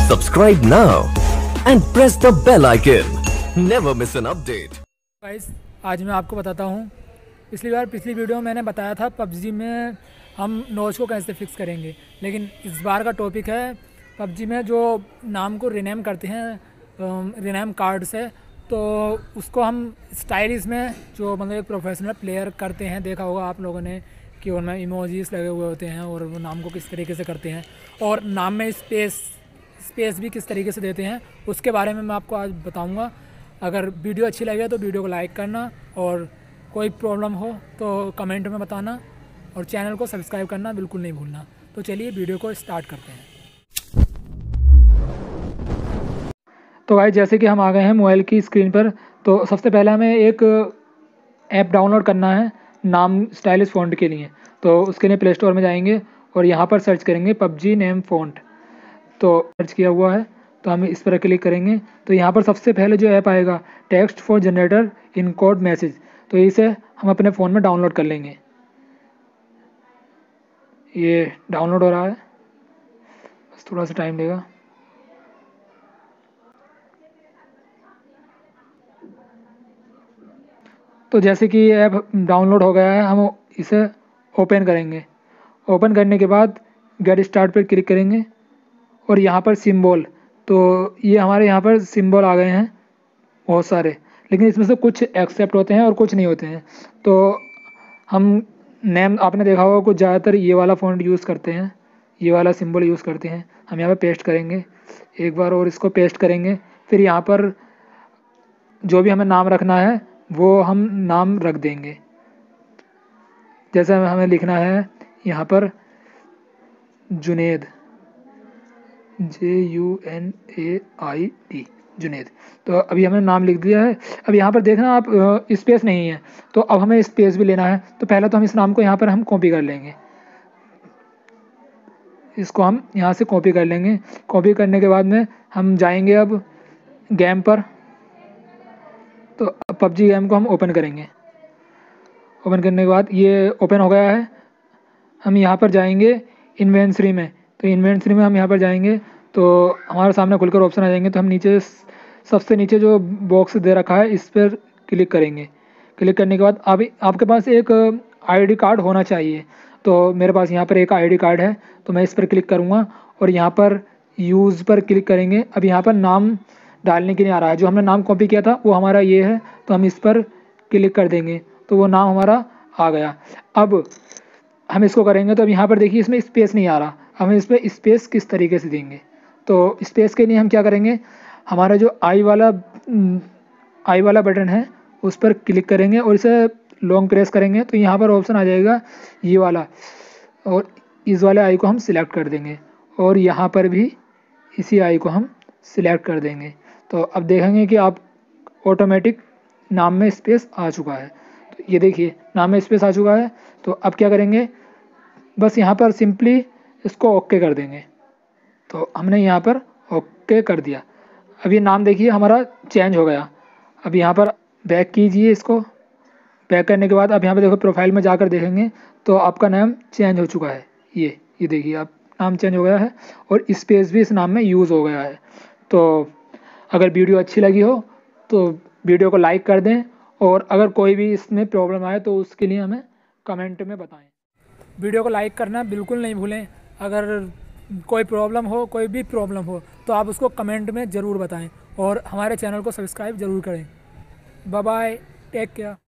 Subscribe now and press the bell icon. Never miss an update. Guys, आज मैं आपको बताता हूँ। पिछली वीडियो में मैंने बताया था पबजी में हम नॉच को कैसे फिक्स करेंगे, लेकिन इस बार का टॉपिक है पबजी में जो नाम को रिनेम करते हैं रिनेम कार्ड से, तो उसको हम स्टाइलिश में जो मतलब एक प्रोफेशनल प्लेयर करते हैं, देखा होगा आप लोगों ने कि उनमें इमोजीज लगे हुए होते हैं और वो नाम को किस तरीके से करते हैं और नाम में स्पेस भी किस तरीके से देते हैं, उसके बारे में मैं आपको आज बताऊंगा। अगर वीडियो अच्छी लगे तो वीडियो को लाइक करना और कोई प्रॉब्लम हो तो कमेंट में बताना और चैनल को सब्सक्राइब करना बिल्कुल नहीं भूलना। तो चलिए वीडियो को स्टार्ट करते हैं। तो भाई जैसे कि हम आ गए हैं मोबाइल की स्क्रीन पर, तो सबसे पहले हमें एक ऐप डाउनलोड करना है नाम स्टाइलिश फ़ॉन्ट के लिए। तो उसके लिए प्ले स्टोर में जाएंगे और यहाँ पर सर्च करेंगे पबजी नेम फ़ॉन्ट। तो सर्च किया हुआ है तो हम इस पर क्लिक करेंगे तो यहाँ पर सबसे पहले जो ऐप आएगा text for generator in code message, तो इसे हम अपने फ़ोन में डाउनलोड कर लेंगे। ये डाउनलोड हो रहा है, बस थोड़ा सा टाइम लेगा। तो जैसे कि ये ऐप डाउनलोड हो गया है, हम इसे ओपन करेंगे। ओपन करने के बाद गेट स्टार्ट पर क्लिक करेंगे और यहाँ पर सिंबल, तो ये हमारे यहाँ पर सिंबल आ गए हैं बहुत सारे, लेकिन इसमें से कुछ एक्सेप्ट होते हैं और कुछ नहीं होते हैं। तो हम नेम आपने देखा होगा कुछ ज़्यादातर ये वाला फ़ॉन्ट यूज़ करते हैं, ये वाला सिंबल यूज़ करते हैं। हम यहाँ पर पेस्ट करेंगे एक बार और इसको पेस्ट करेंगे। फिर यहाँ पर जो भी हमें नाम रखना है वो हम नाम रख देंगे। जैसे हमें लिखना है यहाँ पर जुनेद, JUNAID जुनेद। तो अभी हमने नाम लिख दिया है। अब यहाँ पर देखना आप स्पेस नहीं है, तो अब हमें स्पेस भी लेना है। तो पहले तो हम इस नाम को यहाँ पर हम कॉपी कर लेंगे, इसको हम यहाँ से कॉपी कर लेंगे। कॉपी करने के बाद में हम जाएंगे अब गेम पर। तो अब पबजी गेम को हम ओपन करेंगे। ओपन करने के बाद ये ओपन हो गया है। हम यहाँ पर जाएंगे इन्वेंट्री में, तो इन्वेंट्री में हम यहाँ पर जाएंगे तो हमारे सामने खुलकर ऑप्शन आ जाएंगे। तो हम नीचे सबसे नीचे जो बॉक्स दे रखा है इस पर क्लिक करेंगे। क्लिक करने के बाद अभी आपके पास एक आईडी कार्ड होना चाहिए। तो मेरे पास यहाँ पर एक आईडी कार्ड है, तो मैं इस पर क्लिक करूँगा और यहाँ पर यूज़ पर क्लिक करेंगे। अब यहाँ पर नाम डालने के लिए आ रहा है, जो हमने नाम कॉपी किया था वो हमारा ये है, तो हम इस पर क्लिक कर देंगे तो वो नाम हमारा आ गया। अब हम इसको करेंगे तो अब यहाँ पर देखिए इसमें स्पेस नहीं आ रहा। हम इस पर स्पेस किस तरीके से देंगे, तो स्पेस के लिए हम क्या करेंगे, हमारा जो आई वाला बटन है उस पर क्लिक करेंगे और इसे लॉन्ग प्रेस करेंगे तो यहाँ पर ऑप्शन आ जाएगा ये वाला, और इस वाले आई को हम सिलेक्ट कर देंगे और यहाँ पर भी इसी आई को हम सिलेक्ट कर देंगे। तो अब देखेंगे कि आप ऑटोमेटिक नाम में स्पेस आ चुका है। तो ये देखिए नाम में स्पेस आ चुका है। तो अब क्या करेंगे, बस यहाँ पर सिंपली इसको ओके कर देंगे। तो हमने यहाँ पर ओके कर दिया। अब ये नाम देखिए हमारा चेंज हो गया। अब यहाँ पर बैक कीजिए, इसको बैक करने के बाद अब यहाँ पर देखो प्रोफाइल में जाकर देखेंगे तो आपका नाम चेंज हो चुका है। ये देखिए आप नाम चेंज हो गया है और स्पेस भी इस नाम में यूज़ हो गया है। तो अगर वीडियो अच्छी लगी हो तो वीडियो को लाइक कर दें और अगर कोई भी इसमें प्रॉब्लम आए तो उसके लिए हमें कमेंट में बताएं। वीडियो को लाइक करना बिल्कुल नहीं भूलें। अगर कोई भी प्रॉब्लम हो तो आप उसको कमेंट में ज़रूर बताएं और हमारे चैनल को सब्सक्राइब ज़रूर करें। Bye bye, take care.